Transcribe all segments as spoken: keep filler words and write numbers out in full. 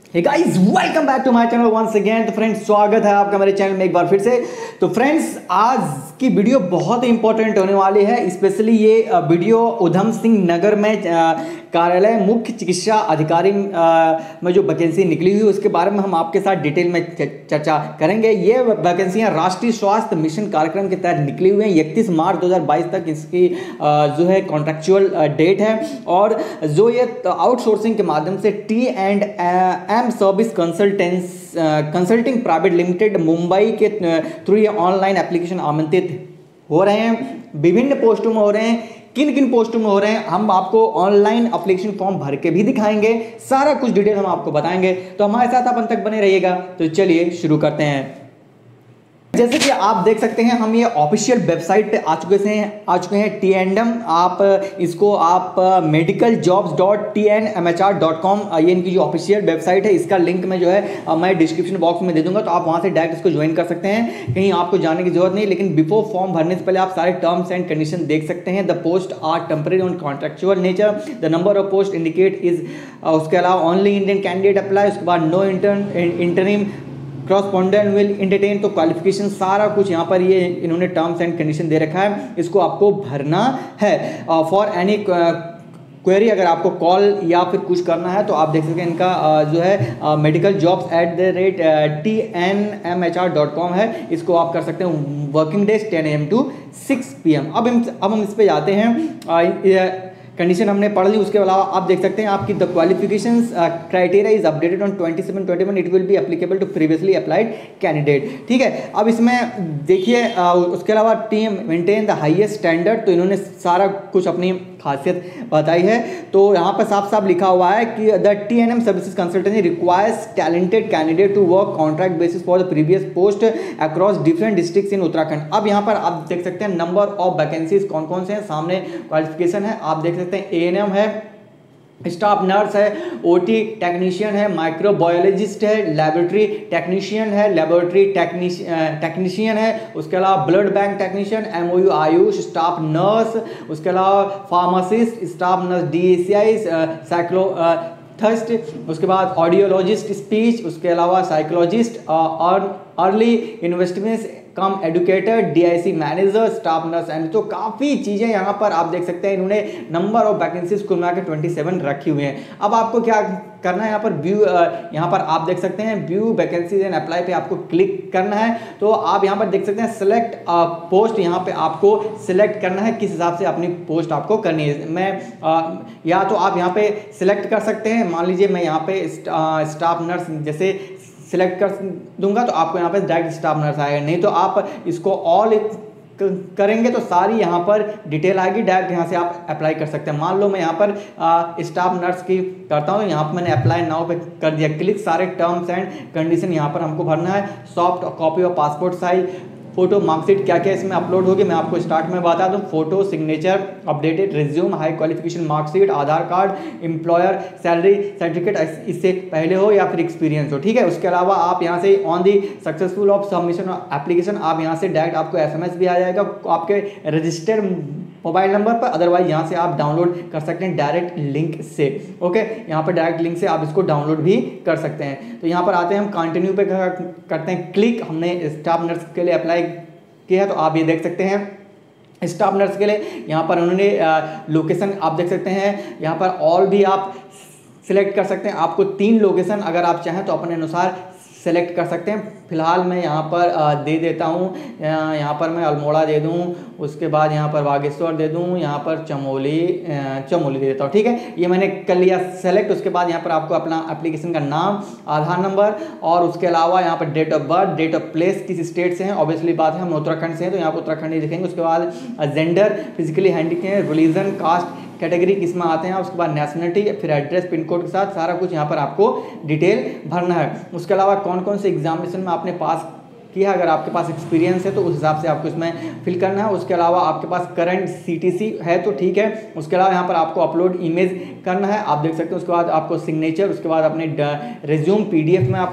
Hey guys, welcome back to my channel once again. तो friends, स्वागत है आपका मेरे चैनल में एक बार फिर से। तो फ्रेंड्स, आज की वीडियो बहुत ही इंपॉर्टेंट होने वाली है। स्पेशली ये वीडियो उधम सिंह नगर में कार्यालय मुख्य चिकित्सा अधिकारी में जो वैकेंसी निकली हुई उसके बारे में हम आपके साथ डिटेल में चर्चा करेंगे। ये वैकेंसियां राष्ट्रीय स्वास्थ्य मिशन कार्यक्रम के तहत निकली हुई हैं। इकतीस मार्च दो हज़ार बाईस तक इसकी जो है कॉन्ट्रेक्चुअल डेट है। और जो ये आउटसोर्सिंग के माध्यम से T and M service consultancy consulting private limited Mumbai के थ्रू ये ऑनलाइन एप्लीकेशन आमंत्रित हो रहे हैं। विभिन्न पोस्टों में हो रहे हैं। किन किन पोस्टों में हो रहे हैं हम आपको ऑनलाइन एप्लीकेशन फॉर्म भर के भी दिखाएंगे। सारा कुछ डिटेल हम आपको बताएंगे, तो हमारे साथ आप अंत तक बने रहिएगा। तो चलिए शुरू करते हैं। जैसे कि आप देख सकते हैं, हम ये ऑफिशियल वेबसाइट पे आ चुके हैं आ चुके हैं टी एंड एम। आप इसको आप medical jobs dot T N M H R dot com, ये इनकी जो ऑफिशियल वेबसाइट है, इसका लिंक मैं जो है मैं डिस्क्रिप्शन बॉक्स में दे दूंगा। तो आप वहां से डायरेक्ट इसको ज्वाइन कर सकते हैं, कहीं आपको जाने की जरूरत नहीं। लेकिन बिफोर फॉर्म भरने से पहले आप सारे टर्म्स एंड कंडीशन देख सकते हैं। The post are temporary on contractual nature, the number of post indicate is, उसके अलावा ओनली इंडियन कैंडिडेट अप्लाई, उसके बाद no intern interim correspondent will entertain. तो क्वालिफिकेशन सारा कुछ यहाँ पर ये इन्होंने टर्म्स एंड कंडीशन दे रखा है, इसको आपको भरना है। फॉर एनी क्वेरी, अगर आपको कॉल या फिर कुछ करना है तो आप देख सकते हैं इनका uh, जो है medical jobs at the rate T N M H R dot com है। इसको आप कर सकते हैं। Working days ten A M to six P M. अब हम अब हम इस पे जाते हैं। uh, कंडीशन हमने पढ़ ली। उसके अलावा आप देख सकते हैं आपकी the qualifications criteria is updated on twenty seven twenty one, it will be applicable to previously applied candidate. ठीक है, अब इसमें देखिए uh, उसके अलावा team maintain the highest standard. तो इन्होंने सारा कुछ अपनी खासियत बताई है। तो यहाँ पर साफ साफ लिखा हुआ है कि the T N M services consultancy requires talented candidate to work contract basis for the previous post across different districts in Uttarakhand. अब यहाँ पर आप देख सकते हैं नंबर ऑफ वैकेंसीज कौन कौन से हैं। सामने क्वालिफिकेशन है, आप देख सकते हैं ए एन एम है, स्टाफ नर्स है, ओटी टेक्नीशियन है, माइक्रोबायोलॉजिस्ट है, लेबोरेटरी टेक्नीशियन है, लेबोरेटरी टेक्नीशियन है, उसके अलावा blood bank technician, MOU AYUSH, staff nurse, उसके अलावा फार्मासिस्ट, स्टाफ नर्स, डीएसीआई, साइक्लो थर्स्ट, उसके बाद ऑडियोलॉजिस्ट स्पीच, उसके अलावा साइकोलॉजिस्ट और early investment cum educator, DIC manager, staff nurse end. तो काफ़ी चीज़ें यहाँ पर आप देख सकते हैं। इन्होंने नंबर ऑफ वैकेंसीज कुल मिला के ट्वेंटी सेवन रखी हुई हैं। अब आपको क्या करना है, यहाँ पर व्यू, यहाँ पर आप देख सकते हैं व्यू वैकेंसीज एंड अप्लाई पे आपको क्लिक करना है। तो आप यहाँ पर देख सकते हैं सिलेक्ट पोस्ट, यहाँ पे आपको सिलेक्ट करना है किस हिसाब से अपनी पोस्ट आपको करनी है। मैं आ, या तो आप यहाँ पे सिलेक्ट कर सकते हैं। मान लीजिए मैं यहाँ पे स्टाफ नर्स जैसे सिलेक्ट कर दूंगा तो आपको यहाँ पे डायरेक्ट स्टाफ नर्स आएगा। नहीं तो आप इसको ऑल करेंगे तो सारी यहाँ पर डिटेल आएगी, डायरेक्ट यहाँ से आप अप्लाई कर सकते हैं। मान लो मैं यहाँ पर स्टाफ नर्स की करता हूँ तो यहाँ पर मैंने अप्लाई नाउ पे कर दिया क्लिक। सारे टर्म्स एंड कंडीशन यहाँ पर हमको भरना है। Soft copy of passport size, photo, marksheet, क्या क्या इसमें अपलोड होगी मैं आपको स्टार्ट में बता दूं। Photo, signature, updated resume, high qualification marksheet, Aadhaar card, employer salary certificate इससे पहले हो या फिर एक्सपीरियंस हो। ठीक है, उसके अलावा आप यहां से on the successful of submission application, आप यहां से डायरेक्ट आपको एसएमएस भी आ जाएगा आपके रजिस्टर्ड मोबाइल नंबर पर। अदरवाइज यहाँ से आप डाउनलोड कर सकते हैं डायरेक्ट लिंक से। ओके, यहाँ पर डायरेक्ट लिंक से आप इसको डाउनलोड भी कर सकते हैं। तो यहाँ पर आते हैं हम कंटिन्यू पे करते हैं क्लिक। हमने स्टाफ नर्स के लिए अप्लाई किया है तो आप ये देख सकते हैं स्टाफ नर्स के लिए यहाँ पर उन्होंने लोकेशन आप देख सकते हैं। यहाँ पर ऑल भी आप सिलेक्ट कर सकते हैं। आपको तीन लोकेशन अगर आप चाहें तो अपने अनुसार सेलेक्ट कर सकते हैं। फिलहाल मैं यहाँ पर दे देता हूँ, यहाँ पर मैं अल्मोड़ा दे दूँ, उसके बाद यहाँ पर बागेश्वर दे दूँ, यहाँ पर चमोली चमोली दे देता हूँ। ठीक है, ये मैंने कर लिया सेलेक्ट। उसके बाद यहाँ पर आपको अपना एप्लीकेशन का नाम, आधार नंबर और उसके अलावा यहाँ पर date of birth, date of place, किस स्टेट से हैं। ऑब्वियसली बात है हम उत्तराखंड से हैं तो यहाँ पर उत्तराखंड ही लिखेंगे। उसके बाद gender, physically handicap, religion, caste, category किस में आते हैं, उसके बाद नेशनलिटी, फिर एड्रेस, पिन कोड के साथ सारा कुछ यहाँ पर आपको डिटेल भरना है। उसके अलावा कौन कौन से एग्जामिनेशन में आपने पास किया, अगर आपके पास एक्सपीरियंस है तो उस हिसाब से आपको इसमें फिल करना है। उसके अलावा आपके पास करंट सीटीसी है तो ठीक है। उसके अलावा यहाँ पर आपको अपलोड इमेज करना है, आप देख सकते हैं। उसके बाद आपको सिग्नेचर, उसके बाद अपने रिज्यूम पीडीएफ में आपको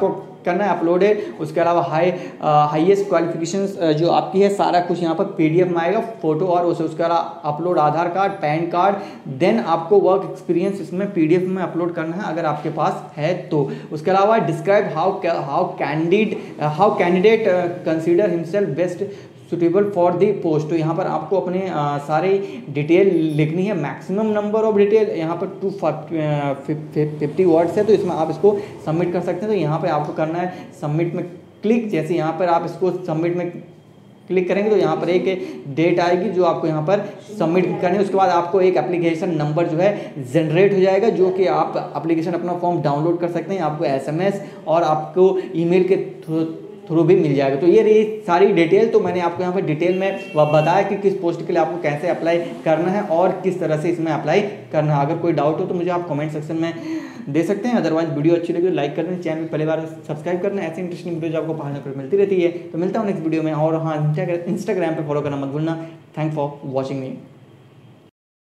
करना है, अपलोडेड। उसके अलावा हाई हाईएस्ट क्वालिफिकेशंस जो आपकी है सारा कुछ यहाँ पर पीडीएफ में आएगा, फोटो और उसे उसके अलावा upload Aadhaar card, pan card, then आपको वर्क एक्सपीरियंस इसमें पीडीएफ में अपलोड करना है अगर आपके पास है तो। उसके अलावा describe how how candid how candidate consider himself best suitable for the post. तो यहाँ पर आपको अपने आ, सारे डिटेल लिखनी है, मैक्सिमम नंबर ऑफ डिटेल यहाँ पर टू फिफ्टी वर्ड्स है, तो इसमें आप इसको सबमिट कर सकते हैं। तो यहाँ पे आपको करना है सबमिट में क्लिक। जैसे यहाँ पर आप इसको सबमिट में क्लिक करेंगे तो यहाँ पर एक डेट आएगी जो आपको यहाँ पर सबमिट करनी है। उसके बाद आपको एक एप्लीकेशन नंबर जो है जनरेट हो जाएगा, जो कि आप एप्लीकेशन अपना फॉर्म डाउनलोड कर सकते हैं। आपको एसएमएस और आपको ईमेल के थ्रू थ्रू भी मिल जाएगा। तो ये रही सारी डिटेल। तो मैंने आपको यहाँ पर डिटेल में बताया कि किस पोस्ट के लिए आपको कैसे अप्लाई करना है और किस तरह से इसमें अप्लाई करना है। अगर कोई डाउट हो तो मुझे आप कमेंट सेक्शन में दे सकते हैं। अदरवाइज वीडियो अच्छी लगी तो लाइक कर दें, चैनल पहली बार सब्सक्राइब करना। ऐसी इंटरेस्टिंग वीडियो आपको पढ़ने को मिलती रहती है। तो मिलता हूँ नेक्स्ट वीडियो में। और हाँ, इंस्टाग्राम पर फॉलो करना मत भूलना। Thank for watching me.